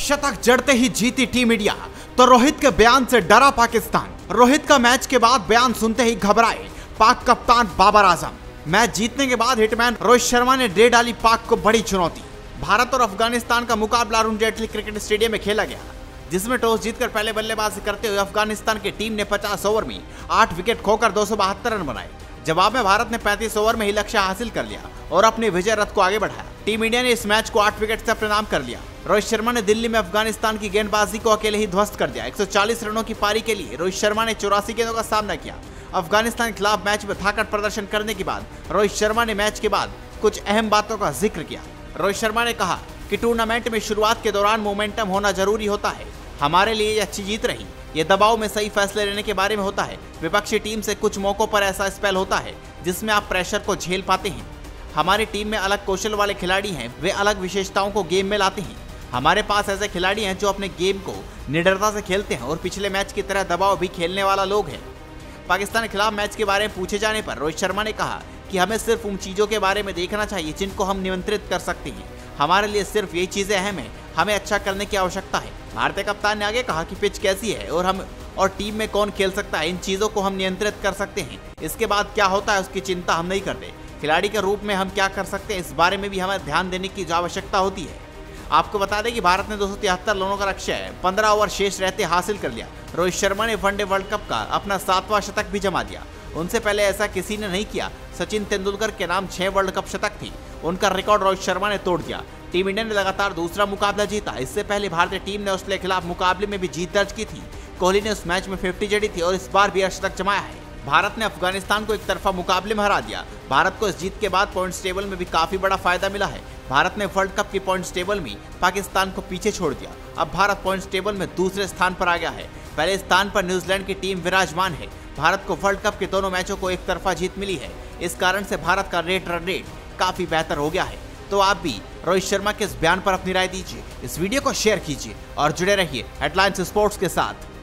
शतक जड़ते ही जीती team India, तो रोहित के बयान से डरा पाकिस्तान। रोहित का मैच के बाद बयान सुनते ही घबराए पाक कप्तान बाबर आजम। मैच जीतने के बाद हिटमैन रोहित शर्मा ने दे डाली पाक को बड़ी चुनौती। भारत और अफगानिस्तान का मुकाबला अरुण जेटली क्रिकेट स्टेडियम में खेला गया, जिसमें टॉस जीतकर पहले बल्लेबाजी करते हुए अफगानिस्तान की टीम ने 50 ओवर में 8 विकेट खोकर 272 रन बनाए। जवाब में भारत ने 35 ओवर में ही लक्ष्य हासिल कर लिया और अपने विजय रथ को आगे बढ़ाया। टीम इंडिया ने इस मैच को 8 विकेट से अपने नाम कर लिया। रोहित शर्मा ने दिल्ली में अफगानिस्तान की गेंदबाजी को अकेले ही ध्वस्त कर दिया। 140 रनों की पारी के लिए रोहित शर्मा ने 84 गेंदों का सामना किया। अफगानिस्तान के खिलाफ मैच में थाकड़ प्रदर्शन करने के बाद रोहित शर्मा ने मैच के बाद कुछ अहम बातों का जिक्र किया। रोहित शर्मा ने कहा कि टूर्नामेंट में शुरुआत के दौरान मोमेंटम होना जरूरी होता है। हमारे लिए ये अच्छी जीत रही। ये दबाव में सही फैसले लेने के बारे में होता है। विपक्षी टीम से कुछ मौकों पर ऐसा स्पेल होता है जिसमें आप प्रेशर को झेल पाते हैं। हमारी टीम में अलग कौशल वाले खिलाड़ी हैं, वे अलग विशेषताओं को गेम में लाते हैं। हमारे पास ऐसे खिलाड़ी हैं जो अपने गेम को निडरता से खेलते हैं और पिछले मैच की तरह दबाव भी खेलने वाला लोग हैं। पाकिस्तान के खिलाफ मैच के बारे में पूछे जाने पर रोहित शर्मा ने कहा कि हमें सिर्फ उन चीज़ों के बारे में देखना चाहिए जिनको हम नियंत्रित कर सकते हैं। हमारे लिए सिर्फ यही चीज़ें अहम हैं, हमें अच्छा करने की आवश्यकता है। भारतीय कप्तान ने आगे कहा कि पिच कैसी है और टीम में कौन खेल सकता है, इन चीज़ों को हम नियंत्रित कर सकते हैं। इसके बाद क्या होता है उसकी चिंता हम नहीं करते। खिलाड़ी के रूप में हम क्या कर सकते हैं, इस बारे में भी हमें ध्यान देने की आवश्यकता होती है। आपको बता दें कि भारत ने 273 रनों का लक्ष्य 15 ओवर शेष रहते हासिल कर लिया। रोहित शर्मा ने वनडे वर्ल्ड कप का अपना 7वां शतक भी जमा दिया। उनसे पहले ऐसा किसी ने नहीं किया। सचिन तेंदुलकर के नाम 6 वर्ल्ड कप शतक थी, उनका रिकॉर्ड रोहित शर्मा ने तोड़ दिया। टीम इंडिया ने लगातार दूसरा मुकाबला जीता। इससे पहले भारतीय टीम ने ऑस्ट्रेलिया के खिलाफ मुकाबले में भी जीत दर्ज की थी। कोहली ने उस मैच में 50 जड़ी थी और इस बार भी शतक जमाया है। भारत ने अफगानिस्तान को एक तरफा मुकाबले में हरा दिया। भारत को इस जीत के बाद पॉइंट्स टेबल में भी काफी बड़ा फायदा मिला है। भारत ने वर्ल्ड कप की पॉइंट्स टेबल में पाकिस्तान को पीछे छोड़ दिया। अब भारत पॉइंट्स टेबल में दूसरे स्थान पर आ गया है। पहले स्थान पर न्यूजीलैंड की टीम विराजमान है। भारत को वर्ल्ड कप के दोनों मैचों को एक तरफा जीत मिली है। इस कारण से भारत का रन रेट काफी बेहतर हो गया है। तो आप भी रोहित शर्मा के इस बयान पर अपनी राय दीजिए, इस वीडियो को शेयर कीजिए और जुड़े रहिए हेडलाइंस स्पोर्ट्स के साथ।